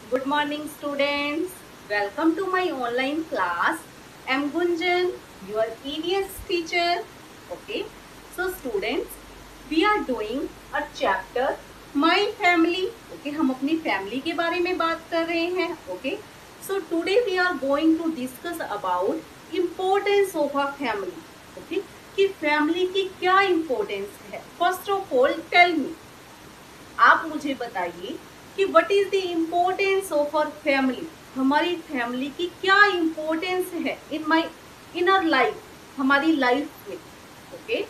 Good morning, students. Welcome to my online class. I'm Gunjan, your EVS teacher. Okay. So, students, we are doing a chapter My Family. Okay, हम अपनी family के बारे में बात कर रहे हैं. Okay. So today we are going to discuss about importance of a family. Okay, कि family की क्या importance है. First of all, tell me. आप मुझे बताइए कि what is the importance of our family. हमारी फैमिली की क्या इम्पोर्टेंस है इन आवर लाइफ, हमारी लाइफ में. Okay,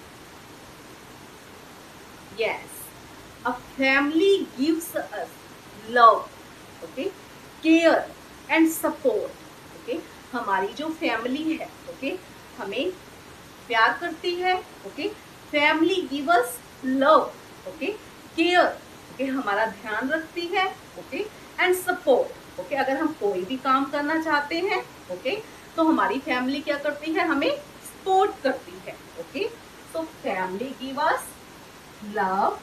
yes, a family gives us love, okay, care and support. Okay, हमारी जो फैमिली है, ओके, हमें प्यार करती है. Okay, family give us love, okay, care, okay, हमारा ध्यान रखती है. Okay, and support. ओके, अगर हम कोई भी काम करना चाहते हैं, ओके, तो हमारी फैमिली क्या करती है, हमें सपोर्ट करती है. Okay, so family give us love,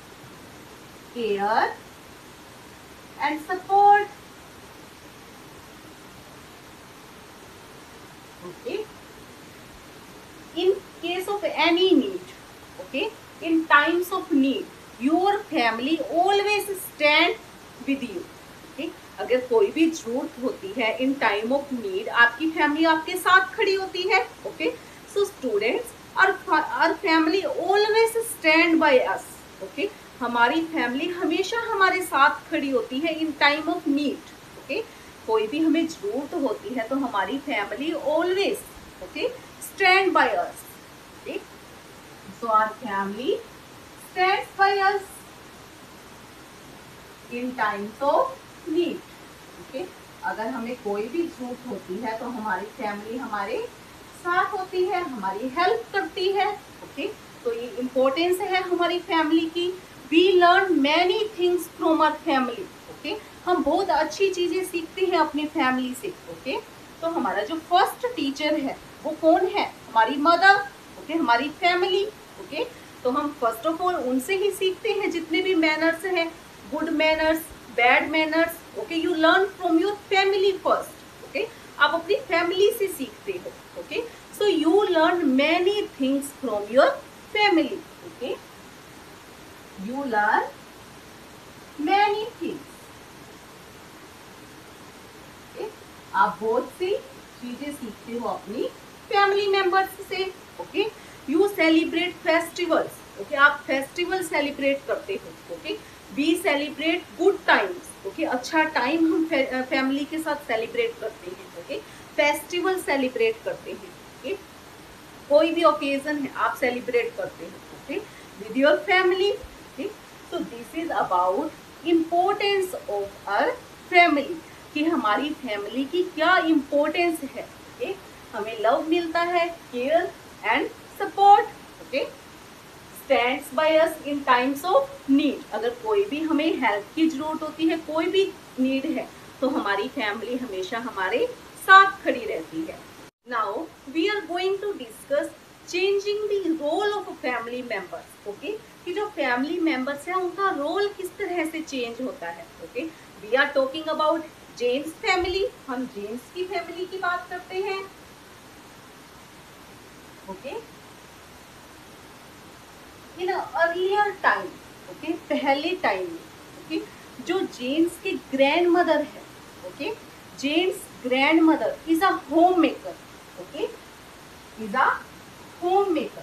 care and support. Okay, in case of any need, okay, in times of need your family always stand with you. okay, अगर कोई भी जरूरत होती है in time of need, आपकी family आपके साथ खड़ी होती है. okay, so students, our family always stand by us. okay, हमारी फैमिली हमेशा हमारे साथ खड़ी होती है in time of need. okay, कोई भी हमें जरूरत होती है तो हमारी family always, okay, stand by us. okay, so our family stands by us in times of need. okay, अगर हमें कोई भी जरूरत होती है तो हमारी फैमिली हमारे साथ होती है, हमारी हेल्प करती है. okay, तो ये इम्पोर्टेंस है हमारी फैमिली की. we learn many things from our family. okay, हम बहुत अच्छी चीजें सीखते हैं अपनी फैमिली से. okay, तो हमारा जो फर्स्ट टीचर है वो कौन है, हमारी मदर. ओके, हमारी फैमिली. ओके, तो हम फर्स्ट ऑफ ऑल उनसे ही सीखते हैं जितने भी मैनर्स हैं, good manners, bad manners. Okay, you learn from your family first. Okay, आप अपनी फैमिली से सीखते हो. Okay, so you learn many things from your family. Okay, you learn many things. आप बहुत सी चीजें सीखते हो अपनी फैमिली मेंबर्स से. Okay, you celebrate festivals. Okay, आप फेस्टिवल सेलिब्रेट करते हो. Okay, we celebrate good times. Okay, अच्छा टाइम हम फैमिली के साथ सेलिब्रेट करते हैं. ओके, फेस्टिवल सेलिब्रेट करते हैं. ओके, कोई भी ओकेजन है आप सेलिब्रेट करते हो. Okay, with your family. Okay, so this is about importance of our family, कि हमारी फैमिली की क्या इम्पोर्टेंस है. ओके, हमें लव मिलता है, care and support. Okay, stands by us in times of need. अगर कोई भी हमें हेल्प की जरूरत होती है, कोई भी नीड है, तो हमारी फैमिली हमेशा हमारे साथ खड़ी रहती है. Now we are going to discuss changing the role of family members. Okay, कि जो फैमिली मेंबर्स हैं उनका रोल किस तरह से चेंज होता है. Okay, we are talking about James family. हम जेम्स की फैमिली की बात करते हैं. Okay, in earlier time, okay, पहले टाइम में, ओके, जो जेम्स के ग्रैंड मदर है, okay, James grandmother is a homemaker. Okay, is a homemaker.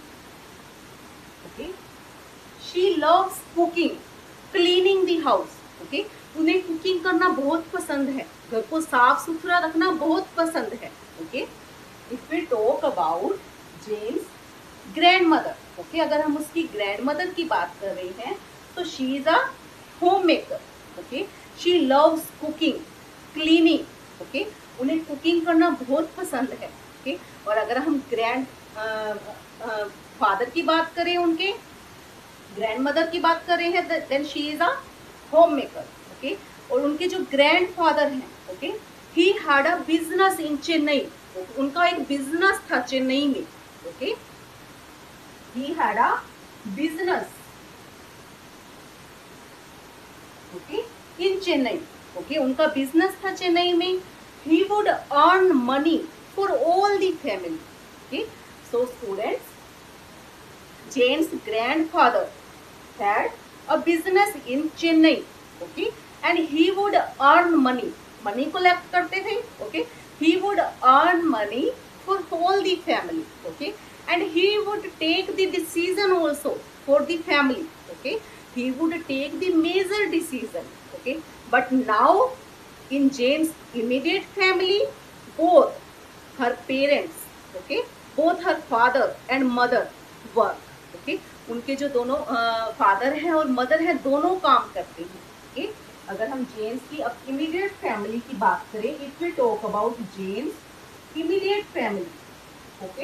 Okay, she loves cooking, cleaning the house. Okay, उन्हें cooking करना बहुत पसंद है, घर को साफ सुथरा रखना बहुत पसंद है. Okay, if we talk about James grandmother, okay, अगर हम उसकी ग्रैंड मदर की बात कर रहे हैं तो she is a homemaker. Okay, she loves cooking, cleaning. Okay, उन्हें कुकिंग करना बहुत पसंद है. ओके, और अगर हम ग्रैंड फादर की बात करें, उनके ग्रैंड मदर की बात कर रहे हैं, then she is a homemaker. Okay, और उनके जो ग्रैंड फादर हैं, okay, he had a business in Chennai. उनका एक बिजनेस था चेन्नई में. Okay, he had a business. Okay, in Chennai, okay, उनका बिजनेस था चेन्नई में. He would earn money for all the family. Okay, so students, James grandfather had a business in Chennai, okay, and he would earn money. Money collect करते थे, okay. He would earn money for all the family, okay, and he would take the decision also for the family, okay. He would take the major decision, okay. But now in James' immediate family, both her parents, okay, both her father and mother work, okay. उनके जो दोनों father हैं और mother हैं दोनों काम करते हैं. ओके, अगर हम जेम्स की अब इमीडिएट फैमिली की बात करें, if we talk about James immediate family, okay,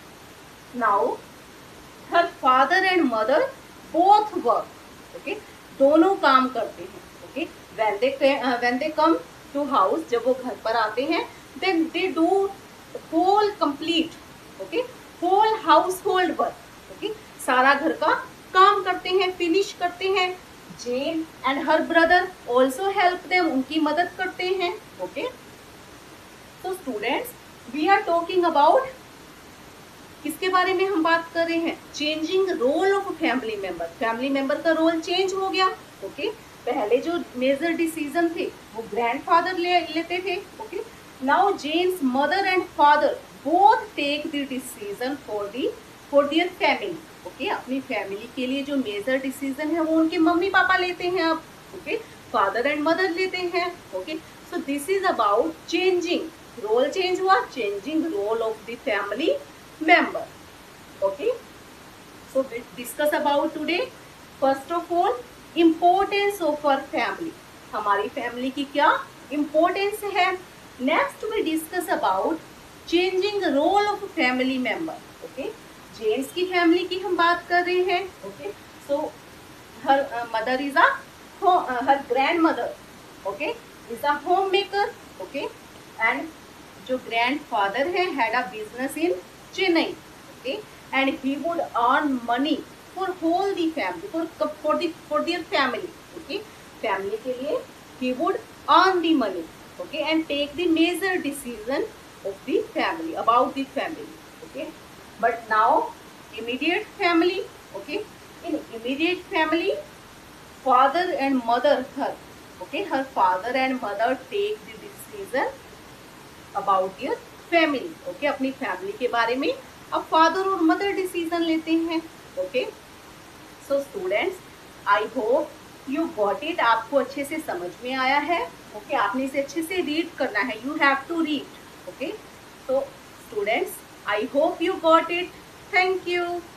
now her father and mother both work, okay, दोनों काम करते हैं. Okay, when they come to house, जब वो घर पर आते हैं, then they do whole complete, okay, whole household work, okay, सारा घर का काम करते हैं, फिनिश करते हैं. Jane and her brother also help them, उनकी मदद करते हैं. ओके, तो students, we are talking about, किसके बारे में हम बात कर रहे हैं? Changing role of family member. Family member का रोल चेंज हो गया. ओके, पहले जो मेजर डिसीजन थे वो ग्रैंडफादर लेते थे. Okay, now Jane's mother and father both take the decision for their family. Okay, अपनी फैमिली के लिए जो मेजर डिसीजन है वो उनके मम्मी पापा लेते हैं अब. ओके, फादर एंड मदर लेते हैं. Okay, so this is about changing role. Change हुआ, changing role of the family member. Okay, so discuss about today. First of all, importance of our family. हमारी family की क्या importance है. Next we discuss about changing role of family member. Okay, James की family की हम बात कर रहे हैं. Okay, so her mother is her grandmother, okay, is a homemaker. Okay, and जो ग्रैंड फादर है had a business in Chennai. Okay, and he would earn money for whole the family, for their family. Okay, family के लिए he would earn the money. Okay, and take the major decision of the family, about the family. Okay, but now immediate family, okay, in immediate family, father and mother, her father and mother take the decision about their family. okay, अपनी family के बारे में अब father और mother decision लेते हैं. Okay, so students, I hope you got it. आपको अच्छे से समझ में आया है. ओके, आपने इसे अच्छे से रीड करना है. You have to read. Okay, so students, I hope you got it. Thank you.